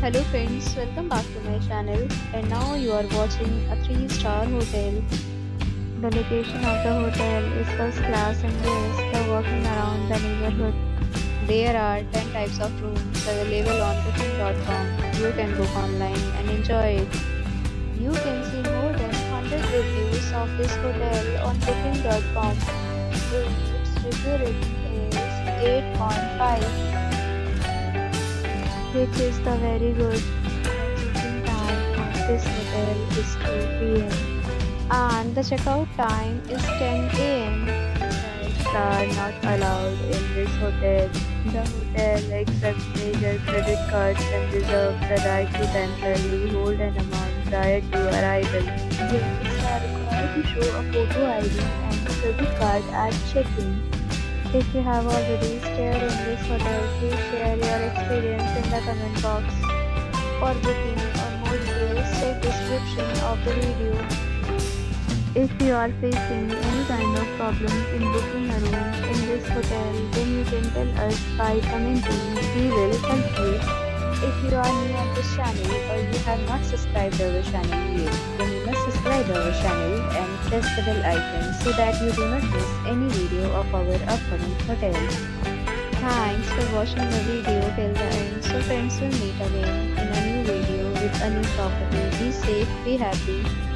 Hello friends, welcome back to my channel and now you are watching a 3-star hotel. The location of the hotel is first class and guests are walking around the neighborhood. There are 10 types of rooms available on booking.com. You can book online and enjoy it. You can see more than 100 reviews of this hotel on booking.com. Its review rating is 8.5. which is the very good. Check-in time of this hotel is 2 p.m. and the checkout time is 10 a.m. Pets are not allowed in this hotel. The hotel accepts major credit cards and reserves the right to temporarily hold an amount prior to arrival. Guests are required to show a photo ID and credit card at check-in. If you have already stayed in this hotel, please share your experience in the comment box. For booking or more details, check description of the video. If you are facing any kind of problem in booking a room in this hotel, then you can tell us by commenting. We will help you. If you are new on this channel or you have not subscribed our channel yet, then you must subscribe our channel and press the bell icon so that you do not miss any video of our upcoming hotel. Thanks for watching the video till the end. So friends, will meet again in a new video with a new property. Be safe, be happy.